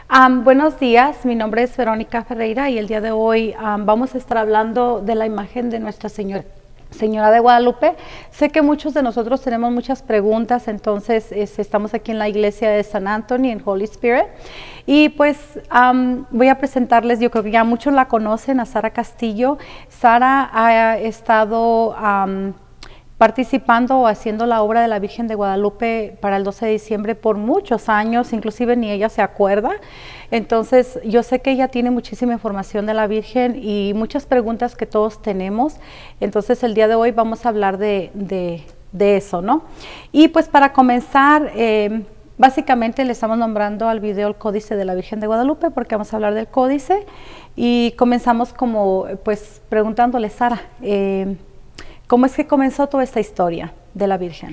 Buenos días, mi nombre es Verónica Ferreira y el día de hoy vamos a estar hablando de la imagen de Nuestra Señora de Guadalupe. Sé que muchos de nosotros tenemos muchas preguntas, entonces estamos aquí en la iglesia de San Antonio en Holy Spirit y pues voy a presentarles, yo creo que ya muchos la conocen, a Sara Castillo. Sara ha estado participando o haciendo la obra de la Virgen de Guadalupe para el 12 de diciembre por muchos años, inclusive ni ella se acuerda. Entonces yo sé que ella tiene muchísima información de la Virgen y muchas preguntas que todos tenemos. Entonces el día de hoy vamos a hablar de eso, ¿no? Y pues para comenzar, básicamente le estamos nombrando al video el Códice de la Virgen de Guadalupe porque vamos a hablar del Códice y comenzamos como pues preguntándole, Sara, ¿cómo es que comenzó toda esta historia de la Virgen?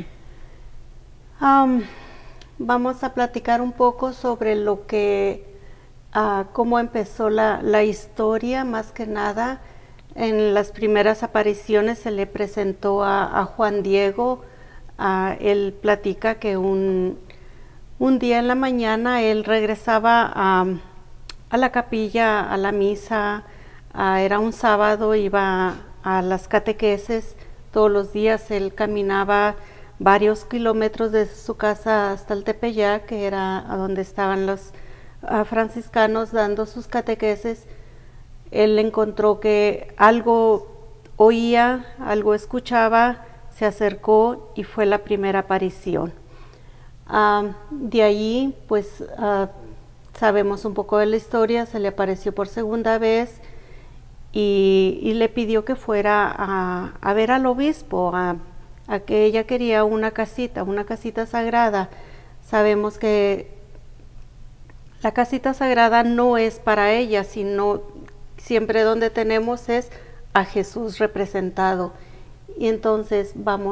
Vamos a platicar un poco sobre lo que, cómo empezó la historia. Más que nada, en las primeras apariciones se le presentó a Juan Diego. Él platica que un día en la mañana él regresaba a la capilla, a la misa. Era un sábado, iba a las catequesis. Todos los días él caminaba varios kilómetros desde su casa hasta el Tepeyac, que era a donde estaban los franciscanos dando sus catequesis. Él encontró que algo oía, algo escuchaba, se acercó y fue la primera aparición. De ahí, pues, sabemos un poco de la historia. Se le apareció por segunda vez y le pidió que fuera a ver al obispo, a que ella quería una casita sagrada. Sabemos que la casita sagrada no es para ella, sino siempre donde tenemos es a Jesús representado. Y entonces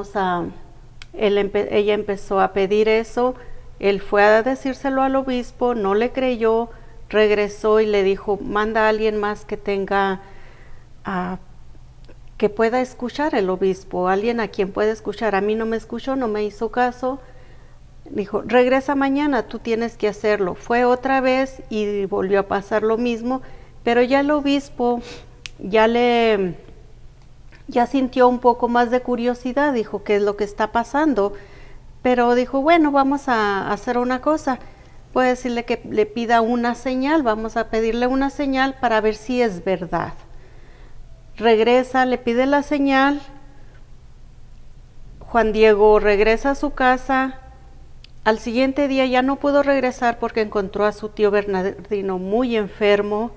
ella empezó a pedir eso. Él fue a decírselo al obispo, no le creyó, regresó y le dijo, manda a alguien más que tenga que pueda escuchar el obispo, alguien a quien pueda escuchar. A mí no me escuchó, no me hizo caso. Dijo, regresa mañana, tú tienes que hacerlo. Fue otra vez y volvió a pasar lo mismo, pero ya el obispo ya sintió un poco más de curiosidad. Dijo, ¿qué es lo que está pasando? Pero dijo, bueno, vamos a hacer una cosa. Puede decirle que le pida una señal, vamos a pedirle una señal para ver si es verdad. Regresa, le pide la señal. Juan Diego regresa a su casa. Al siguiente día ya no pudo regresar porque encontró a su tío Bernardino muy enfermo.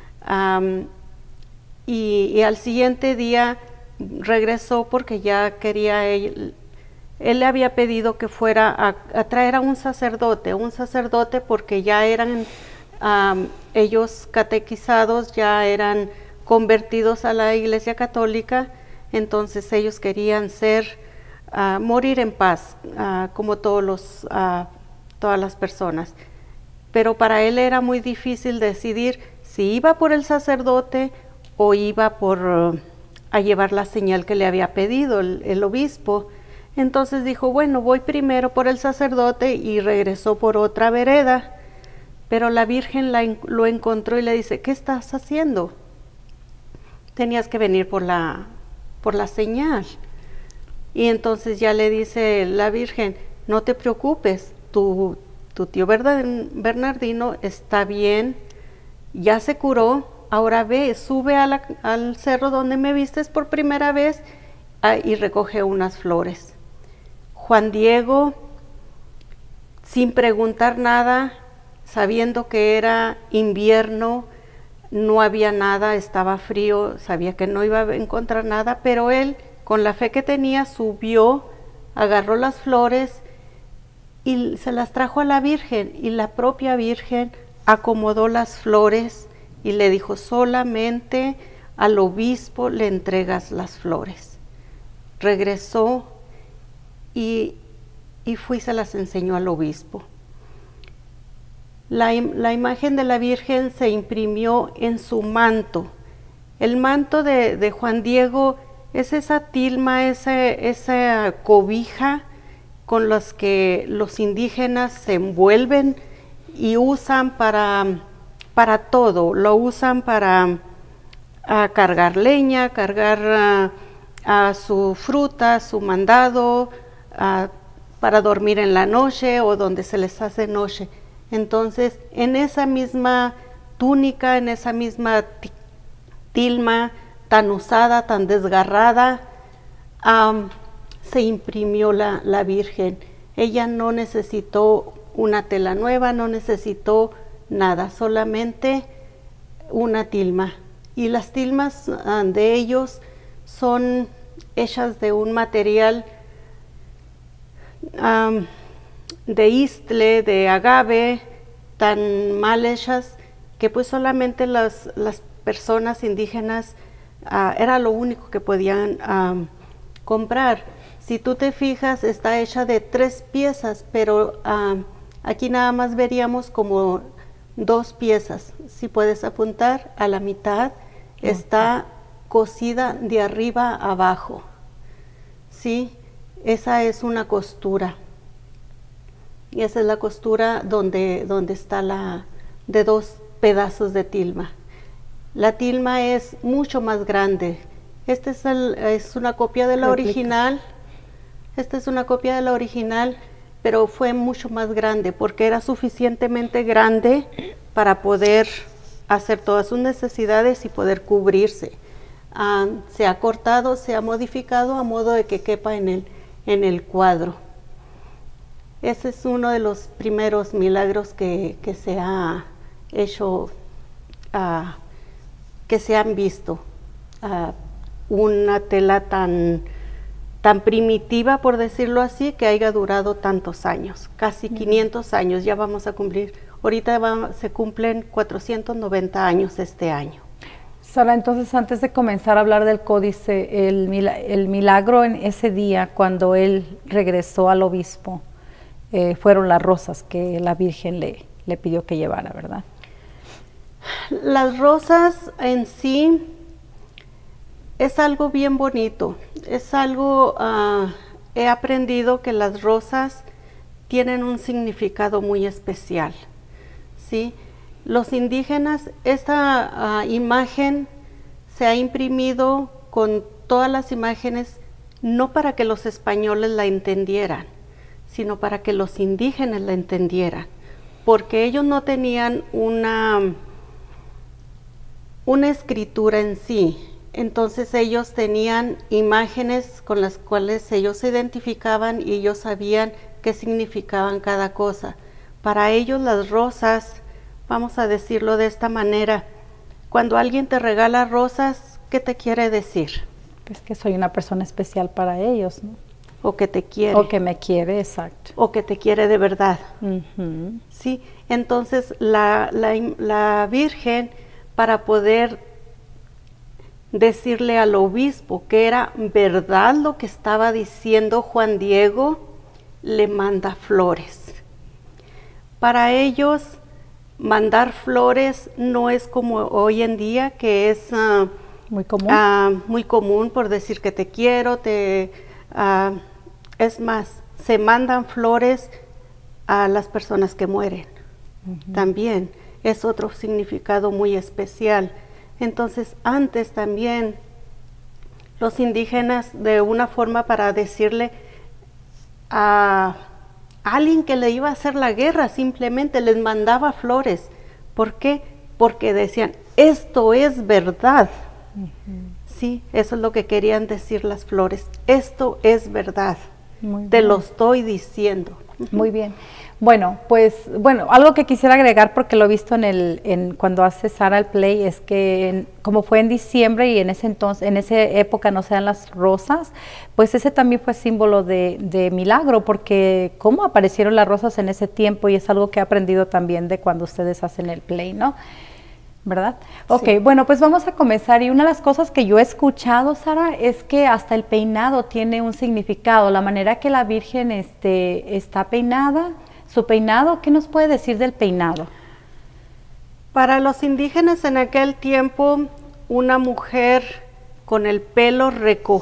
Y al siguiente día regresó porque ya quería él le había pedido que fuera a traer a un sacerdote porque ya eran ellos catequizados, ya eran convertidos a la Iglesia Católica. Entonces ellos querían morir en paz, como todas las personas. Pero para él era muy difícil decidir si iba por el sacerdote o iba a llevar la señal que le había pedido el obispo. Entonces dijo, bueno, voy primero por el sacerdote, y regresó por otra vereda. Pero la Virgen lo encontró y le dice, ¿qué estás haciendo? Tenías que venir por la señal. Y entonces ya le dice la Virgen, no te preocupes, tu tío Bernardino está bien, ya se curó, ahora ve, sube al cerro donde me vistes por primera vez y recoge unas flores. Juan Diego, sin preguntar nada, sabiendo que era invierno, no había nada, estaba frío, sabía que no iba a encontrar nada, pero él, con la fe que tenía, subió, agarró las flores y se las trajo a la Virgen, y la propia Virgen acomodó las flores y le dijo, solamente al obispo le entregas las flores. Regresó y fue y se las enseñó al obispo. La imagen de la Virgen se imprimió en su manto. El manto de Juan Diego es esa tilma, esa cobija con las que los indígenas se envuelven y usan para todo, lo usan para cargar leña, cargar su fruta, su mandado, para dormir en la noche o donde se les hace noche. Entonces, en esa misma túnica, en esa misma tilma tan usada, tan desgarrada, se imprimió la Virgen. Ella no necesitó una tela nueva, no necesitó nada, solamente una tilma. Y las tilmas de ellos son hechas de un material de istle, de agave, tan mal hechas que pues solamente las personas indígenas era lo único que podían comprar. Si tú te fijas, está hecha de 3 piezas, pero aquí nada más veríamos como 2 piezas. Si puedes apuntar, a la mitad está cosida de arriba a abajo. ¿Sí? Esa es una costura. Y esa es la costura donde está de 2 pedazos de tilma. La tilma es mucho más grande. Esta es una copia de la original. Esta es una copia de la original, pero fue mucho más grande porque era suficientemente grande para poder hacer todas sus necesidades y poder cubrirse. Se ha cortado, se ha modificado a modo de que quepa en el cuadro. Ese es uno de los primeros milagros que se ha hecho, que se han visto. Una tela tan primitiva, por decirlo así, que haya durado tantos años, casi 500 años, ya vamos a cumplir, ahorita se cumplen 490 años este año. Sara, entonces antes de comenzar a hablar del códice, el milagro en ese día cuando él regresó al obispo, fueron las rosas que la Virgen le pidió que llevara, ¿verdad? Las rosas en sí es algo bien bonito, es algo, he aprendido que las rosas tienen un significado muy especial, ¿sí? Los indígenas, esta imagen se ha imprimido con todas las imágenes, no para que los españoles la entendieran, sino para que los indígenas la entendieran, porque ellos no tenían una escritura en sí. Entonces ellos tenían imágenes con las cuales ellos se identificaban y ellos sabían qué significaban cada cosa. Para ellos las rosas, vamos a decirlo de esta manera, cuando alguien te regala rosas, ¿qué te quiere decir? Pues que soy una persona especial para ellos, ¿no? O que te quiere. O que me quiere, exacto. O que te quiere de verdad. Sí, entonces la Virgen, para poder decirle al obispo que era verdad lo que estaba diciendo Juan Diego, le manda flores. Para ellos, mandar flores no es como hoy en día, que es muy común. Muy común por decir que te quiero, es más, se mandan flores a las personas que mueren. También es otro significado muy especial. Entonces, antes también los indígenas, de una forma para decirle a alguien que le iba a hacer la guerra, simplemente les mandaba flores. ¿Por qué? Porque decían, esto es verdad. Sí, eso es lo que querían decir las flores. Esto es verdad. Te lo estoy diciendo. Muy bien. Bueno, pues, algo que quisiera agregar, porque lo he visto cuando hace Sara el play, es que como fue en diciembre y en esa época no se dan las rosas, pues ese también fue símbolo de milagro, porque cómo aparecieron las rosas en ese tiempo, y es algo que he aprendido también de cuando ustedes hacen el play, ¿no? ¿Verdad? Ok, sí. Bueno, pues vamos a comenzar, y una de las cosas que yo he escuchado, Sara, es que hasta el peinado tiene un significado, la manera que la Virgen está peinada, su peinado. ¿Qué nos puede decir del peinado? Para los indígenas en aquel tiempo, una mujer con el pelo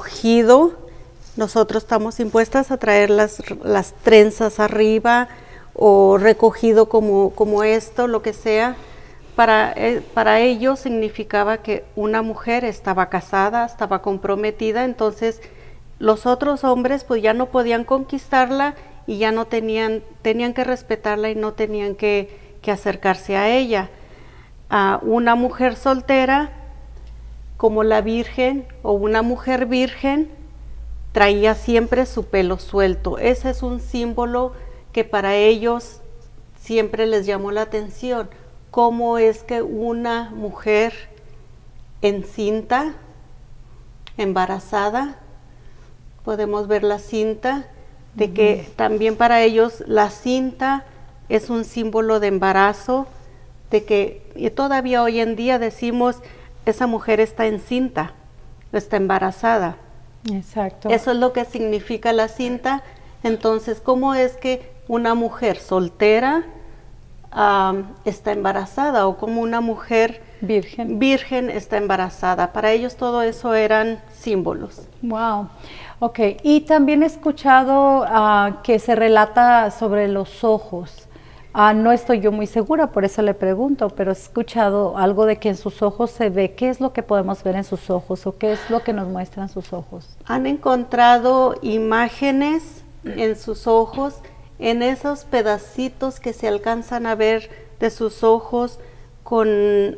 recogido, nosotros estamos impuestas a traer las trenzas arriba, o recogido como esto, lo que sea. Para ellos significaba que una mujer estaba casada, estaba comprometida, entonces los otros hombres pues ya no podían conquistarla y ya no tenían que respetarla y no tenían que acercarse a ella. A una mujer soltera, como la Virgen o una mujer virgen, traía siempre su pelo suelto. Ese es un símbolo que para ellos siempre les llamó la atención. ¿Cómo es que una mujer encinta, embarazada, podemos ver la cinta, de que también para ellos la cinta es un símbolo de embarazo, de que y todavía hoy en día decimos, esa mujer está encinta, está embarazada. Exacto. Eso es lo que significa la cinta. Entonces, ¿cómo es que una mujer soltera está embarazada, o como una mujer virgen está embarazada? Para ellos todo eso eran símbolos. Wow. Ok, y también he escuchado que se relata sobre los ojos. No estoy yo muy segura, por eso le pregunto, pero he escuchado algo de que en sus ojos se ve. ¿Qué es lo que podemos ver en sus ojos o qué es lo que nos muestran sus ojos? Han encontrado imágenes en sus ojos, en esos pedacitos que se alcanzan a ver de sus ojos con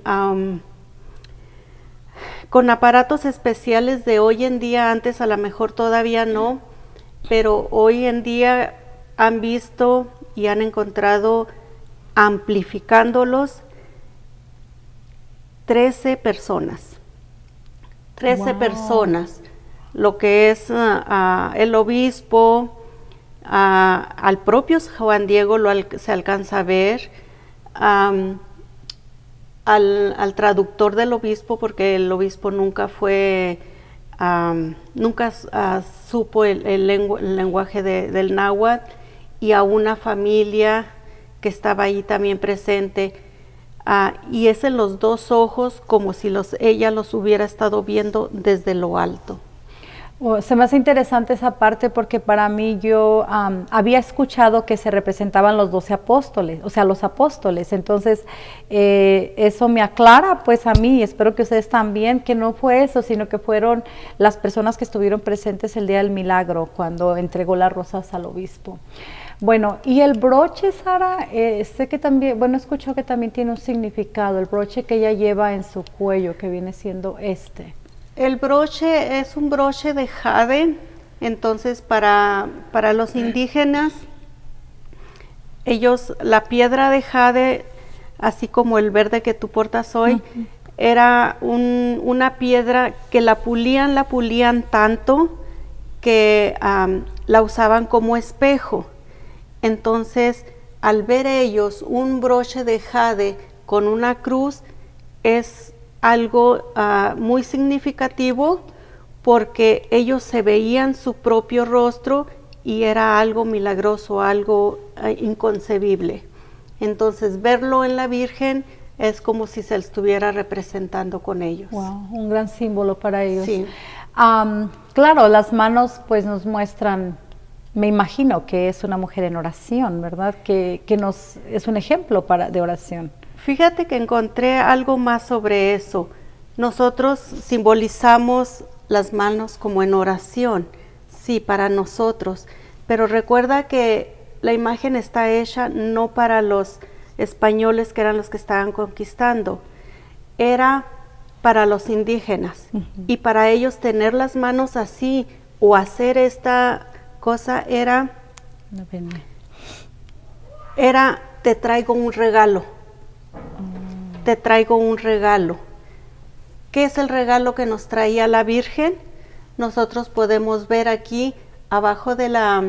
aparatos especiales de hoy en día. Antes a lo mejor todavía no, pero hoy en día han visto y han encontrado, amplificándolos, 13 personas. 13 personas, lo que es el obispo, al propio Juan Diego se alcanza a ver, al traductor del obispo, porque el obispo nunca fue, nunca supo el lenguaje del náhuatl, y a una familia que estaba ahí también presente, y es en los dos ojos, como si ella los hubiera estado viendo desde lo alto. Se me hace interesante esa parte porque para mí yo había escuchado que se representaban los 12 apóstoles, o sea, los apóstoles. Entonces, eso me aclara pues a mí, espero que ustedes también, que no fue eso, sino que fueron las personas que estuvieron presentes el día del milagro, cuando entregó las rosas al obispo. Bueno, y el broche, Sara, sé que también, bueno, escucho que también tiene un significado, el broche que ella lleva en su cuello, que viene siendo este. El broche es un broche de jade. Entonces para los indígenas, ellos, la piedra de jade, así como el verde que tú portas hoy, era una piedra que la pulían tanto que la usaban como espejo. Entonces, al ver ellos un broche de jade con una cruz, es algo muy significativo, porque ellos se veían su propio rostro y era algo milagroso, algo inconcebible. Entonces, verlo en la Virgen es como si se estuviera representando con ellos. Wow, un gran símbolo para ellos. Sí. Claro, las manos pues nos muestran, me imagino que es una mujer en oración, ¿verdad? Que es un ejemplo de oración. Fíjate que encontré algo más sobre eso. Nosotros simbolizamos las manos como en oración, sí, para nosotros, pero recuerda que la imagen está hecha no para los españoles, que eran los que estaban conquistando, era para los indígenas. Y para ellos tener las manos así o hacer esta cosa era te traigo un regalo. Te traigo un regalo. ¿Qué es el regalo que nos traía la Virgen? Nosotros podemos ver aquí abajo de la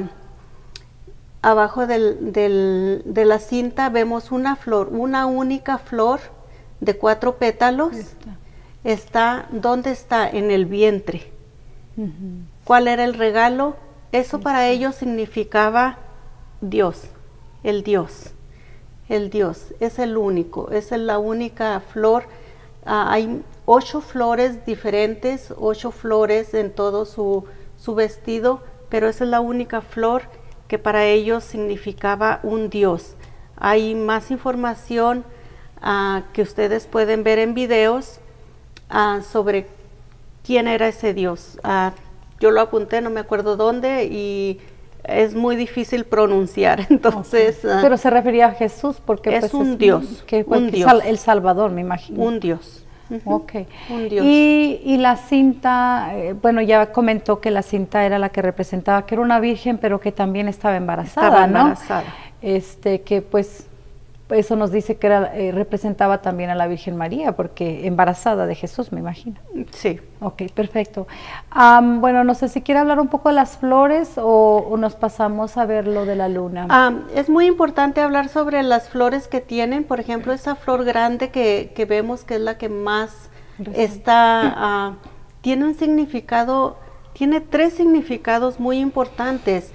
cinta, vemos una flor, una única flor de 4 pétalos. ¿Dónde está? En el vientre. ¿Cuál era el regalo? Eso para ellos significaba Dios, el Dios. El Dios es el único, es la única flor. Hay 8 flores diferentes, 8 flores en todo su vestido, pero esa es la única flor que para ellos significaba un Dios. Hay más información que ustedes pueden ver en videos sobre quién era ese Dios. Yo lo apunté, no me acuerdo dónde, y es muy difícil pronunciar, entonces... Pero se refería a Jesús porque es un Dios, un Dios. El Salvador, me imagino. Un Dios. Okay. Un Dios. Y la cinta, bueno, ya comentó que la cinta era la que representaba que era una virgen, pero que también estaba embarazada, estaba embarazada. Que pues eso nos dice que era, representaba también a la Virgen María, porque embarazada de Jesús, me imagino. Sí. Ok, perfecto. Bueno, no sé si quiere hablar un poco de las flores o nos pasamos a ver lo de la luna. Es muy importante hablar sobre las flores que tienen. Por ejemplo, esa flor grande que vemos, que es la que más está, tiene un significado, tiene 3 significados muy importantes.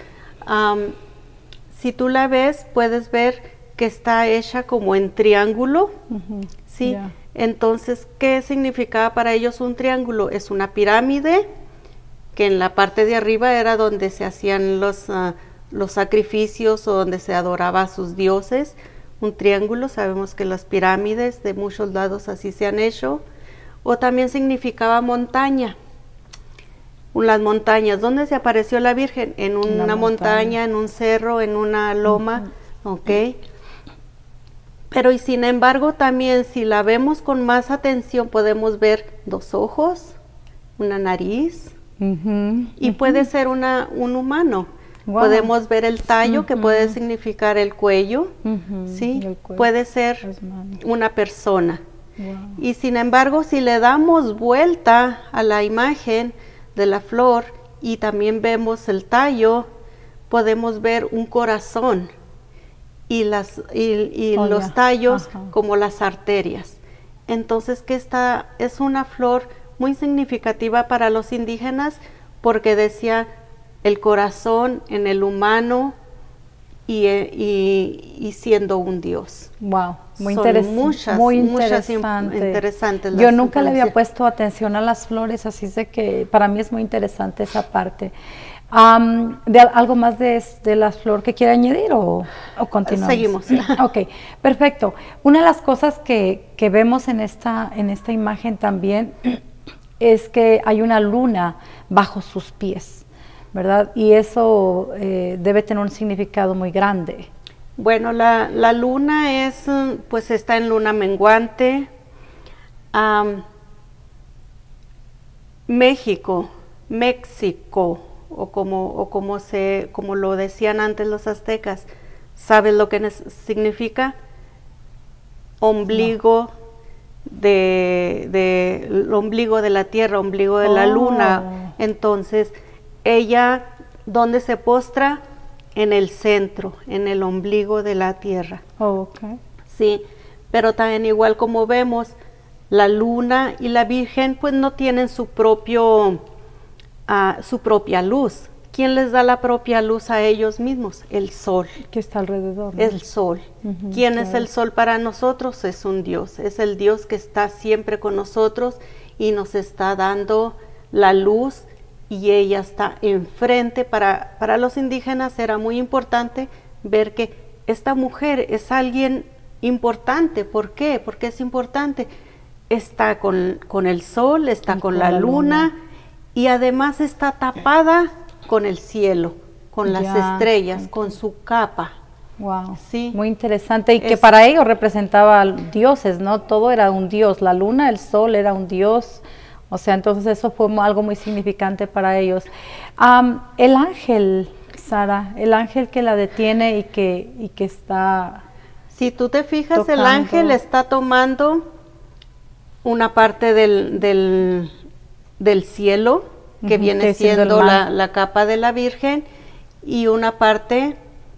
Si tú la ves, puedes ver que está hecha como en triángulo, ¿sí? Yeah. Entonces, ¿qué significaba para ellos un triángulo? Es una pirámide, que en la parte de arriba era donde se hacían los sacrificios o donde se adoraba a sus dioses. Un triángulo, sabemos que las pirámides de muchos lados así se han hecho. O también significaba montaña. Las montañas, ¿dónde se apareció la Virgen? En una montaña, en un cerro, en una loma, ¿ok? Pero y sin embargo también si la vemos con más atención podemos ver 2 ojos, una nariz y puede ser un humano. Wow. Podemos ver el tallo que puede significar el cuello, ¿sí? El cuello. Puede ser una persona. Wow. Y sin embargo si le damos vuelta a la imagen de la flor y también vemos el tallo, podemos ver un corazón. Y los tallos como las arterias. Entonces que esta es una flor muy significativa para los indígenas porque decía el corazón en el humano y siendo un Dios. Wow, muy interesantes. Yo nunca le había puesto atención a las flores, así es de que para mí es muy interesante esa parte. ¿De algo más de la flor que quiere añadir o continuamos? Seguimos. Ok, perfecto. Una de las cosas que vemos en esta imagen también es que hay una luna bajo sus pies, ¿verdad? Y eso debe tener un significado muy grande. Bueno, la luna pues está en luna menguante. México, o como lo decían antes los aztecas, ¿sabes lo que significa? Ombligo el ombligo de la tierra, ombligo de la luna. Entonces, ella, ¿dónde se postra? En el centro, en el ombligo de la tierra. Okay. Sí, pero también igual como vemos, la luna y la Virgen pues no tienen su propia luz. ¿Quién les da la propia luz a ellos mismos? El sol. Que está alrededor, ¿no? El sol. ¿Quién es el sol para nosotros? Es un Dios. Es el Dios que está siempre con nosotros y nos está dando la luz y ella está enfrente. Para los indígenas era muy importante ver que esta mujer es alguien importante. ¿Por qué? Porque es importante. Está con el sol, está con la luna. Y además está tapada con el cielo, con las estrellas, con su capa. Wow, sí. Muy interesante. Y que para ellos representaba dioses, ¿no? Todo era un dios. La luna, el sol era un dios. O sea, entonces eso fue algo muy significante para ellos. El ángel, Sara, el ángel que la detiene y que está... Si tú te fijas, tocando. El ángel está tomando una parte del cielo, que viene siendo la capa de la Virgen, y una parte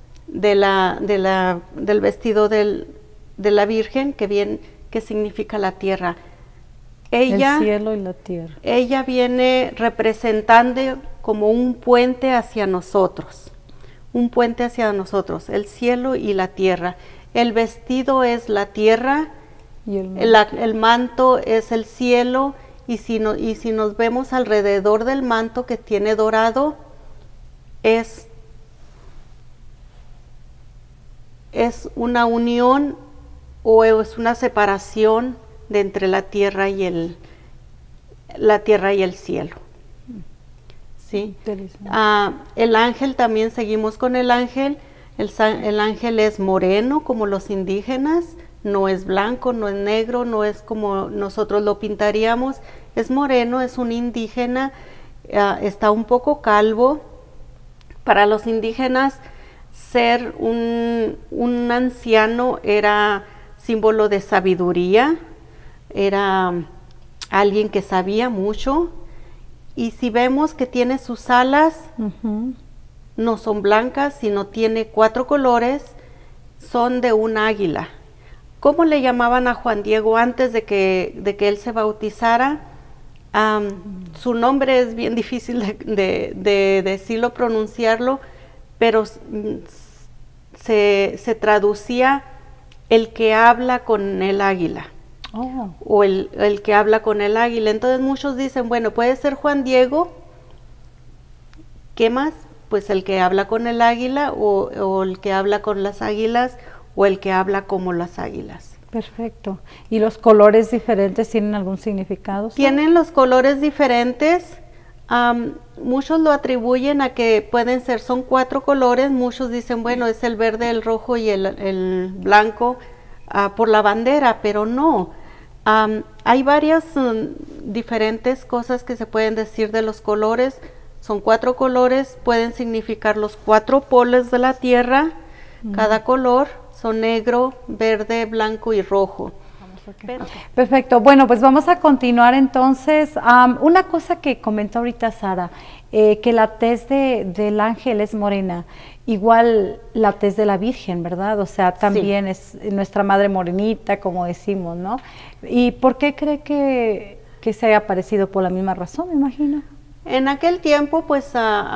del vestido de la Virgen, que significa la tierra. Ella, el cielo y la tierra. Ella viene representando como un puente hacia nosotros, el cielo y la tierra. El vestido es la tierra, y el manto es el cielo. Y si nos vemos alrededor del manto que tiene dorado, es es una unión o es una separación de entre la tierra y el cielo. ¿Sí? El ángel también, seguimos con el ángel. El ángel es moreno como los indígenas, no es blanco, no es negro, no es como nosotros lo pintaríamos, es moreno, es un indígena, está un poco calvo. Para los indígenas, ser un anciano era símbolo de sabiduría, era alguien que sabía mucho. Y si vemos que tiene sus alas, no son blancas, sino tiene 4 colores, son de un águila. ¿Cómo le llamaban a Juan Diego antes de que él se bautizara? Su nombre es bien difícil de decirlo, pronunciarlo, pero se traducía el que habla con el águila. O el que habla con el águila. Entonces muchos dicen, bueno, puede ser Juan Diego. ¿Qué más? Pues el que habla con el águila, o el que habla con las águilas, o el que habla como las águilas. Perfecto. ¿Y los colores diferentes tienen algún significado? Tienen los colores diferentes. Muchos lo atribuyen a que pueden ser, son 4 colores. Muchos dicen, bueno, es el verde, el rojo y el blanco por la bandera, pero no. Hay varias diferentes cosas que se pueden decir de los colores. Son 4 colores, pueden significar los 4 polos de la tierra. Cada color son negro, verde, blanco y rojo. Perfecto. Bueno, pues vamos a continuar entonces. Una cosa que comentó ahorita Sara, que la tez del ángel es morena, igual la tez de la Virgen, ¿verdad? O sea, también es nuestra madre morenita, como decimos, ¿no? ¿Y por qué cree que se haya aparecido? Por la misma razón, me imagino. En aquel tiempo, pues,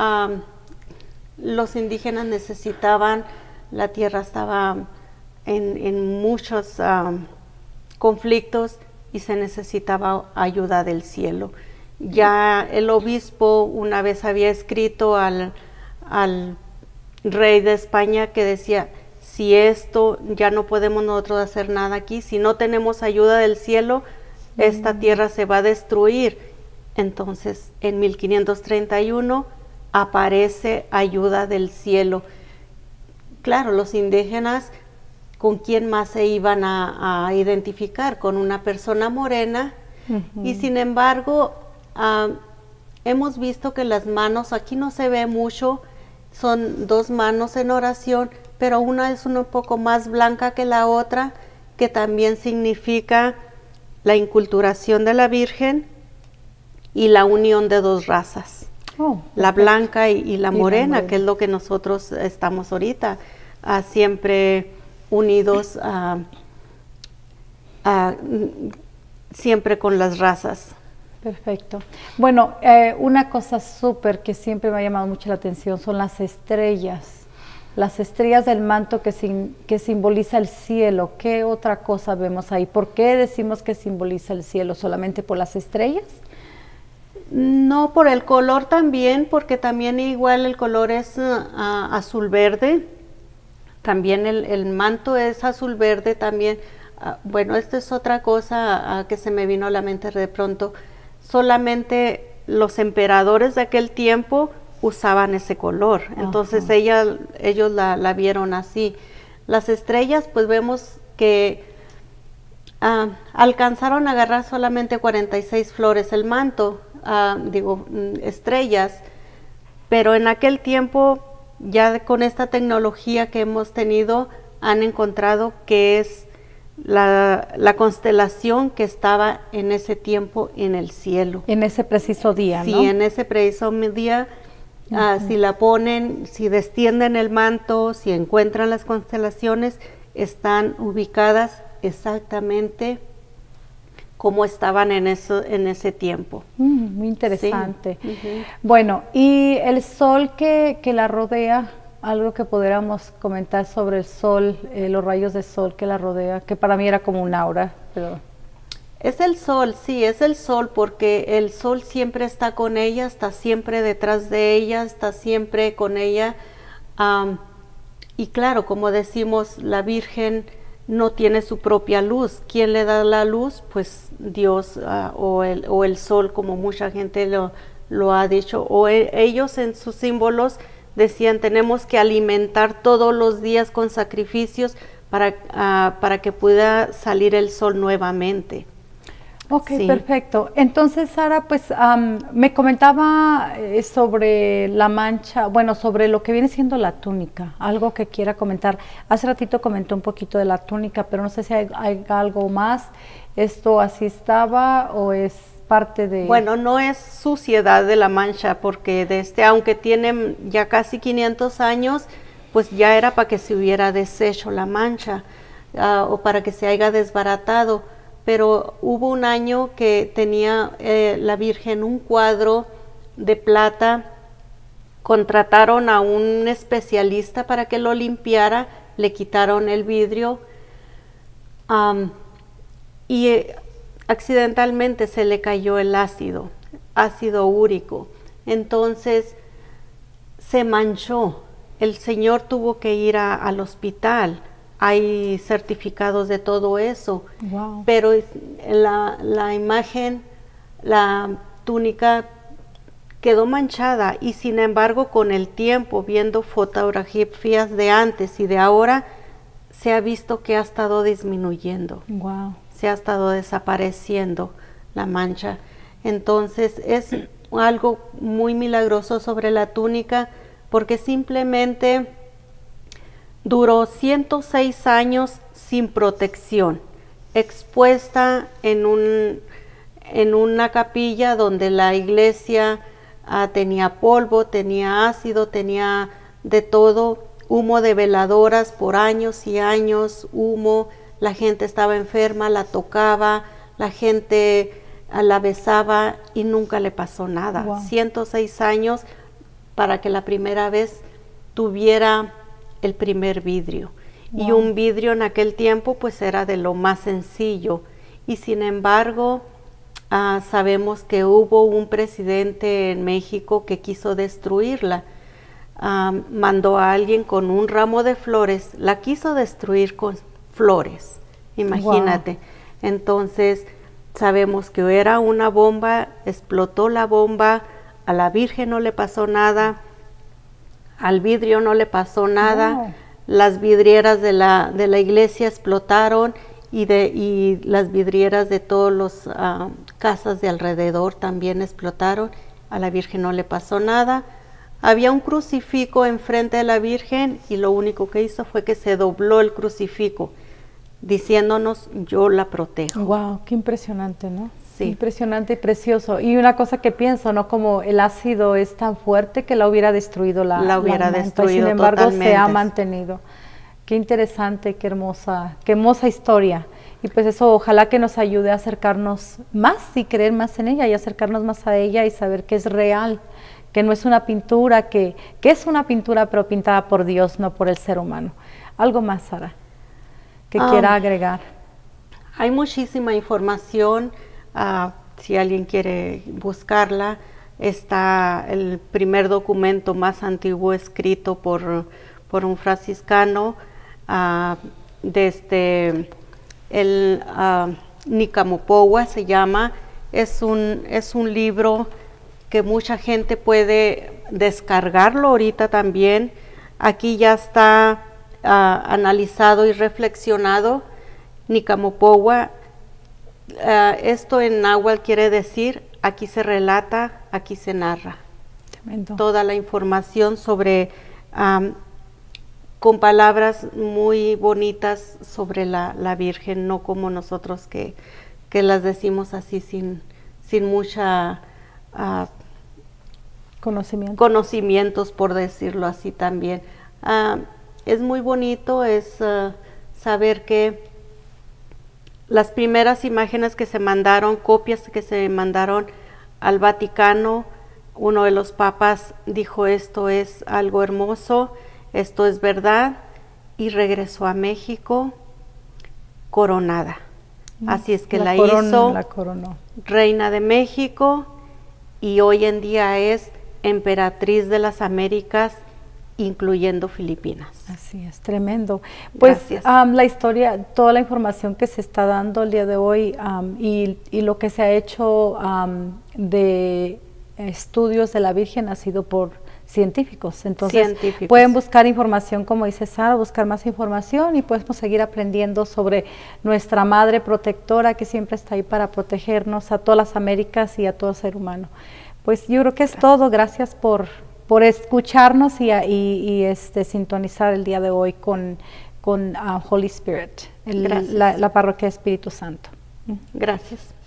los indígenas necesitaban, la tierra estaba en muchos conflictos y se necesitaba ayuda del cielo. Ya el obispo una vez había escrito al rey de España que decía, si esto ya no podemos nosotros hacer nada aquí, si no tenemos ayuda del cielo, esta tierra se va a destruir. Entonces en 1531 aparece ayuda del cielo. Claro, los indígenas, ¿con quién más se iban a identificar? Con una persona morena. Y sin embargo, hemos visto que las manos, aquí no se ve mucho, son 2 manos en oración, pero una es un poco más blanca que la otra, que también significa la inculturación de la Virgen y la unión de 2 razas, la blanca y la morena, que es lo que nosotros estamos ahorita, siempre unidos, siempre con las razas. Perfecto. Bueno, una cosa súper que siempre me ha llamado mucho la atención son las estrellas del manto que simboliza el cielo. ¿Qué otra cosa vemos ahí? ¿Por qué decimos que simboliza el cielo? ¿Solamente por las estrellas? No, por el color también, porque también igual el color es azul verde. También el manto es azul verde también. Bueno, esta es otra cosa que se me vino a la mente de pronto. Solamente los emperadores de aquel tiempo usaban ese color, entonces ellos la vieron así. Las estrellas, pues vemos que alcanzaron a agarrar solamente 46 flores el manto, estrellas, pero en aquel tiempo, ya con esta tecnología que hemos tenido, han encontrado que es la constelación que estaba en ese tiempo en el cielo. En ese preciso día, ¿no? Sí, en ese preciso día, si la ponen, si destienden el manto, si encuentran las constelaciones, están ubicadas exactamente como estaban en ese tiempo. Muy interesante. Sí. Bueno, y el sol que la rodea, algo que pudiéramos comentar sobre el sol, los rayos de sol que la rodea, que para mí era como un aura, pero... Es el sol, sí, es el sol, porque el sol siempre está con ella, está siempre detrás de ella, está siempre con ella. Y claro, como decimos, la Virgen no tiene su propia luz. ¿Quién le da la luz? Pues Dios, o el sol, como mucha gente lo ha dicho. O ellos en sus símbolos decían, tenemos que alimentar todos los días con sacrificios para que pueda salir el sol nuevamente. Ok, Sí. perfecto. Entonces, Sara, pues me comentaba sobre la mancha, bueno, sobre lo que viene siendo la túnica, algo que quiera comentar. Hace ratito comentó un poquito de la túnica, pero no sé si hay algo más. ¿Esto así estaba o es parte de...? Bueno, no es suciedad de la mancha, porque aunque tiene ya casi 500 años, pues ya era para que se hubiera deshecho la mancha, o para que se haya desbaratado. Pero hubo un año que tenía la Virgen un cuadro de plata, contrataron a un especialista para que lo limpiara, le quitaron el vidrio, y accidentalmente se le cayó el ácido úrico. Entonces se manchó. El señor tuvo que ir al hospital. Hay certificados de todo eso. Wow. Pero la imagen, la túnica quedó manchada, y sin embargo con el tiempo, viendo fotografías de antes y de ahora, se ha visto que ha estado disminuyendo. Wow. Se ha estado desapareciendo la mancha. Entonces es algo muy milagroso sobre la túnica, porque simplemente duró 106 años sin protección, expuesta en una capilla donde la iglesia tenía polvo, tenía ácido, tenía de todo, humo de veladoras por años y años, humo. La gente estaba enferma, la tocaba, la gente la besaba y nunca le pasó nada. Wow. 106 años para que la primera vez tuviera el primer vidrio. Wow. Y un vidrio en aquel tiempo pues era de lo más sencillo. Y sin embargo, sabemos que hubo un presidente en México que quiso destruirla. Mandó a alguien con un ramo de flores, la quiso destruir con flores, imagínate. Wow. Entonces sabemos que era una bomba, explotó la bomba, a la Virgen no le pasó nada, al vidrio no le pasó nada. Wow. Las vidrieras de la iglesia explotaron, y las vidrieras de todas las casas de alrededor también explotaron. A la Virgen no le pasó nada. Había un crucifijo enfrente de la Virgen, y lo único que hizo fue que se dobló el crucifijo, diciéndonos, yo la protejo. Wow, qué impresionante, ¿no? Sí. Impresionante y precioso. Y una cosa que pienso, ¿no? Como el ácido es tan fuerte que la hubiera destruido la hubiera destruido, y sin embargo totalmente. Se ha mantenido. Qué interesante, qué hermosa historia. Y pues eso ojalá que nos ayude a acercarnos más y creer más en ella, y acercarnos más a ella y saber que es real, que no es una pintura, que es una pintura pero pintada por Dios, no por el ser humano. ¿Algo más, Sara, que quiera agregar? Hay muchísima información, si alguien quiere buscarla. Está el primer documento más antiguo escrito por un franciscano, desde el Nicamopogua se llama. Es un libro que mucha gente puede descargarlo ahorita también. Aquí ya está analizado y reflexionado. Nicamopogua, esto en náhuatl quiere decir, aquí se relata, aquí se narra. Tremendo. Toda la información sobre, con palabras muy bonitas sobre la Virgen, no como nosotros que las decimos así sin mucha conocimientos, por decirlo así también. Es muy bonito, es saber que las primeras imágenes que se mandaron, copias que se mandaron al Vaticano, uno de los papas dijo, esto es algo hermoso, esto es verdad, y regresó a México coronada. Así es que la coronó. Reina de México, y hoy en día es emperatriz de las Américas incluyendo Filipinas. Así es, tremendo. Pues la historia, toda la información que se está dando el día de hoy y lo que se ha hecho de estudios de la Virgen ha sido por científicos. Entonces pueden buscar información, como dice Sara, buscar más información y podemos seguir aprendiendo sobre nuestra Madre Protectora que siempre está ahí para protegernos a todas las Américas y a todo ser humano. Pues yo creo que es todo. Gracias por escucharnos y sintonizar el día de hoy con Holy Spirit, la parroquia Espíritu Santo. Gracias.